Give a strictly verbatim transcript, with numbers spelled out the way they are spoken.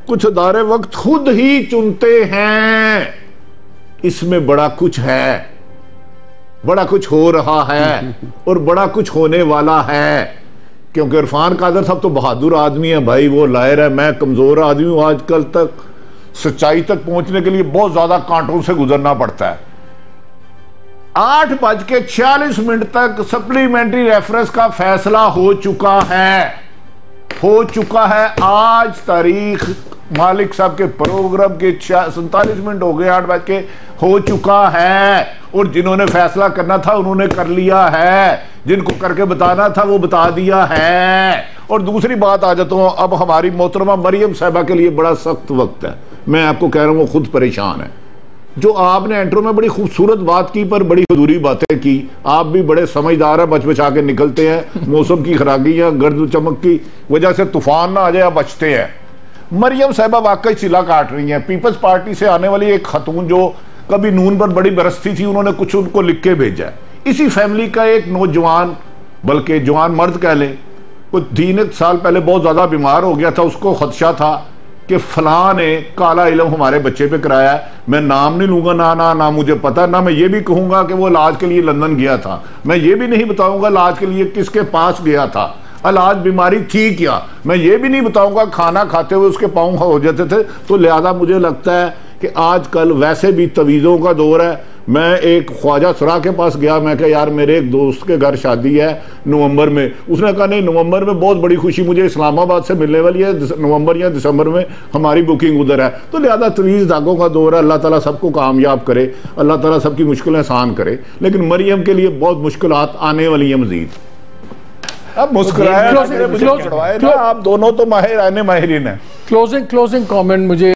कुछ दारे वक्त खुद ही चुनते हैं। इसमें बड़ा कुछ है, बड़ा कुछ हो रहा है और बड़ा कुछ होने वाला है। क्योंकि इरफान कादर साहब तो बहादुर आदमी है भाई, वो लायर है। मैं कमजोर आदमी हूं, आजकल तक सच्चाई तक पहुंचने के लिए बहुत ज्यादा कांटों से गुजरना पड़ता है। आठ बज के छियालीस मिनट तक सप्लीमेंट्री रेफरेंस का फैसला हो चुका है, हो चुका है। आज तारीख मालिक साहब के प्रोग्राम के सैंतालीस मिनट हो गए, आठ बज के हो चुका है। और जिन्होंने फैसला करना था उन्होंने कर लिया है, जिनको करके बताना था वो बता दिया है। और दूसरी बात आ जाता हूं, अब हमारी मोहतरमा मरियम साहिबा के लिए बड़ा सख्त वक्त है। मैं आपको कह रहा हूं वो खुद परेशान है। जो आपने एंट्रो में बड़ी खूबसूरत बात की पर बड़ी अधूरी बातें की। आप भी बड़े समझदार है, बच बचा के निकलते हैं। मौसम की खराबियां, गर्द चमक की वजह से तूफान ना आ जाए, बचते हैं। मरियम साहिबा वाकई सिला काट रही हैं। पीपल्स पार्टी से आने वाली एक खतून जो कभी नून पर बड़ी बरसती थी, उन्होंने कुछ उनको लिख के भेजा है। इसी फैमिली का एक नौजवान, बल्कि जवान मर्द कह लें, कुछ तीन एक साल पहले बहुत ज्यादा बीमार हो गया था। उसको खदशा था कि फलां ने काला इल्म हमारे बच्चे पे कराया है। मैं नाम नहीं लूंगा, ना ना ना मुझे पता, ना मैं ये भी कहूंगा कि वो इलाज के लिए लंदन गया था। मैं ये भी नहीं बताऊंगा इलाज के लिए किसके पास गया था, इलाज बीमारी थी क्या। मैं ये भी नहीं बताऊंगा खाना खाते हुए उसके पाँव हो जाते थे। तो लिहाजा मुझे लगता है कि आजकल वैसे भी तवीज़ों का दौर है। मैं एक ख्वाजा सरा के पास गया, मैं कहा यार मेरे एक दोस्त के घर शादी है नवंबर में। उसने कहा नहीं, नवंबर में बहुत बड़ी खुशी मुझे इस्लामाबाद से मिलने वाली है, नवंबर या दिसंबर में हमारी बुकिंग उधर है। तो लिहाजा तवीज़ धागों का दौर है। अल्लाह ताला सबको कामयाब करे, अल्लाह ताला सबकी मुश्किलें आसान करे। लेकिन मरियम के लिए बहुत मुश्किलात आने वाली है मजीद। अब मुस्कुराए, आप दोनों तो माहिर आने माहिरीन है। क्लोजिंग क्लोजिंग कमेंट मुझे